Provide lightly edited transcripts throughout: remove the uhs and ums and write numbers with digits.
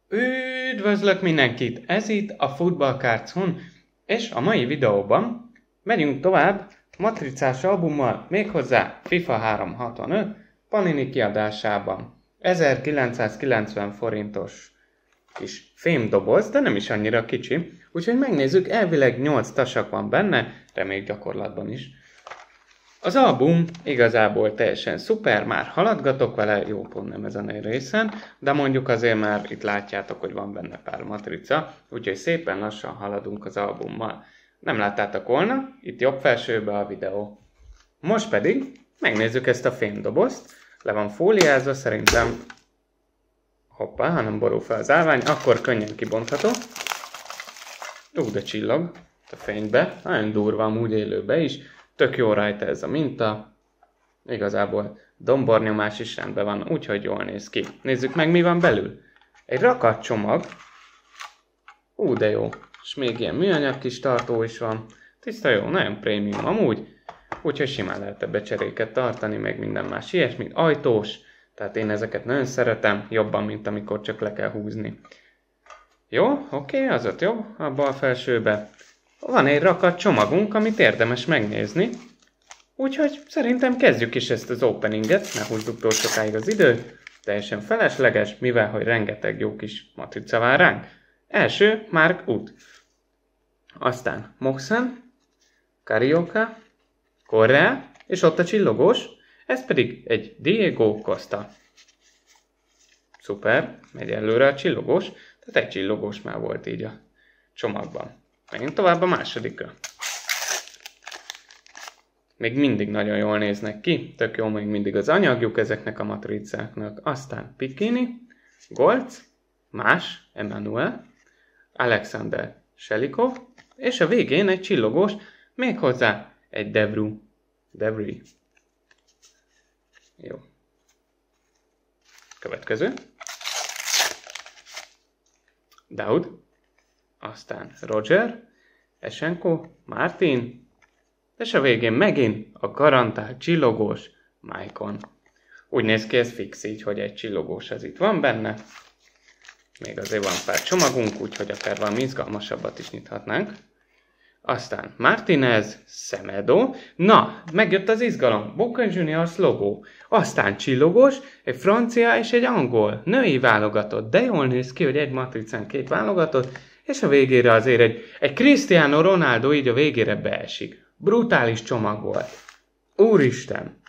Üdvözlök mindenkit! Ez itt a Football Cards.hu, és a mai videóban megyünk tovább matricás albummal, méghozzá FIFA 365 Panini kiadásában. 1990 forintos kis fémdoboz, de nem is annyira kicsi, úgyhogy megnézzük, elvileg 8 tasak van benne, reméljük gyakorlatban is. Az album igazából teljesen szuper, már haladgatok vele, jó pont nem ezen a részen, de mondjuk azért már itt látjátok, hogy van benne pár matrica, úgyhogy szépen lassan haladunk az albummal. Nem láttátok volna? Itt jobb felsőbe a videó. Most pedig megnézzük ezt a fémdobozt, le van fóliázva, szerintem, hoppá, ha nem borul fel az állvány, akkor könnyen kibontható. De csillog a fénybe, nagyon durva amúgy élőbe is. Tök jó rajta ez a minta. Igazából dombornyomás is rendben van, úgyhogy jól néz ki. Nézzük meg, mi van belül. Egy rakatcsomag. De jó. És még ilyen műanyag kis tartó is van. Tiszta jó, nagyon prémium amúgy. Úgyhogy simán lehet ebbe cseréket tartani, meg minden más ilyesmi. Ajtós. Tehát én ezeket nagyon szeretem, jobban, mint amikor csak le kell húzni. Jó, oké, az ott jobb, abba a felsőbe. Van egy rakat csomagunk, amit érdemes megnézni. Úgyhogy szerintem kezdjük is ezt az openinget, ne húzzuk túl sokáig az időt. Teljesen felesleges, mivel hogy rengeteg jó kis matrica vár ránk. Első, Mark Uth. Aztán Moxen, Carioca, Correa, és ott a csillogós, ez pedig egy Diego Costa. Szuper, megy előre a csillogós, tehát egy csillogós már volt így a csomagban. Menjünk tovább a másodikra. Még mindig nagyon jól néznek ki, tök jó még mindig az anyagjuk ezeknek a matricáknak. Aztán Piccini, Golc, más, Emmanuel, Alexander Shelikov, és a végén egy csillogós, méghozzá egy Devry. Jó. Következő. Daud. Aztán Roger, Esenko, Martin, és a végén megint a garantált csillogós Maicon. Úgy néz ki ez fix így, hogy egy csillogós az itt van benne. Még azért van pár csomagunk, úgyhogy akár valami izgalmasabbat is nyithatnánk. Aztán Martinez, Semedo. Na, megjött az izgalom. Boca Juniors logó. Aztán csillogós, egy francia és egy angol. Női válogatott. De jól néz ki, hogy egy matricán két válogatott. És a végére azért egy Cristiano Ronaldo így a végére beesik. Brutális csomag volt. Úristen!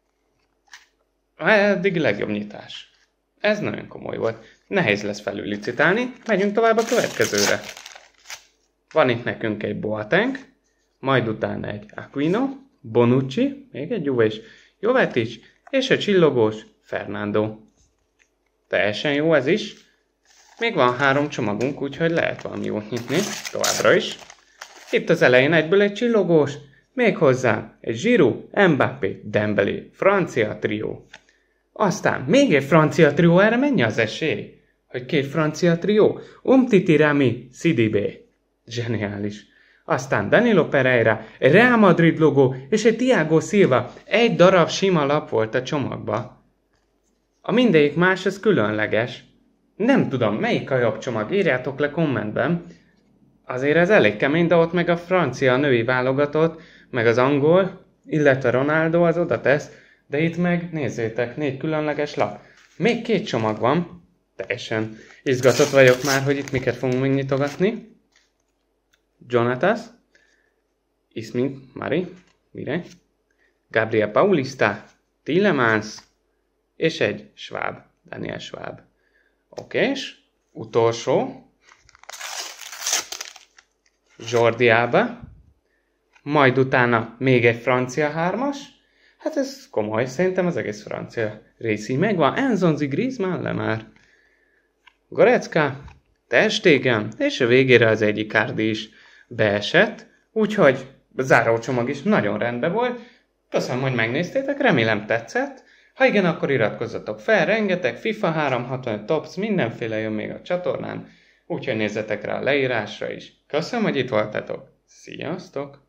Eddig legjobb nyitás. Ez nagyon komoly volt. Nehéz lesz felüllicitálni. Megyünk tovább a következőre. Van itt nekünk egy Boateng, majd utána egy Aquino, Bonucci, még egy Juve és Jovetic, és a csillogós Fernando. Teljesen jó ez is. Még van 3 csomagunk, úgyhogy lehet valami jót nyitni, továbbra is. Itt az elején egyből egy csillogós, méghozzá egy Giroud, Mbappé, Dembélé, francia trió. Aztán még egy francia trió, erre mennyi az esély? Hogy 2 francia trió? Umtiti, Rami, Sidibé. Zseniális. Aztán Danilo Pereira, egy Real Madrid logó és egy Thiago Silva. Egy darab sima lap volt a csomagba. A mindegyik más, ez különleges. Nem tudom, melyik a jobb csomag, írjátok le kommentben. Azért ez elég kemény, de ott meg a francia női válogatott, meg az angol, illetve Ronaldo az oda tesz, de itt meg, nézzétek, 4 különleges lap. Még 2 csomag van, teljesen izgatott vagyok már, hogy itt miket fogunk megnyitogatni. Jonatas, Ismin Mari, mire? Gabriel Paulista, Tielemans, és egy Schwab, Daniel Schwab. Oké, és utolsó, Jordi Alba, majd utána még egy francia 3-as, hát ez komoly, szerintem az egész francia rész így megvan, Enzonzi, Griezmann, Lemar, Goretzka, Ter Stegen, és a végére az egy Icardi is beesett, úgyhogy a zárócsomag is nagyon rendben volt. Köszönöm, hogy megnéztétek, remélem tetszett. Ha igen, akkor iratkozzatok fel, rengeteg FIFA 365 Tops, mindenféle jön még a csatornán, úgyhogy nézzetek rá a leírásra is. Köszönöm, hogy itt voltatok. Sziasztok!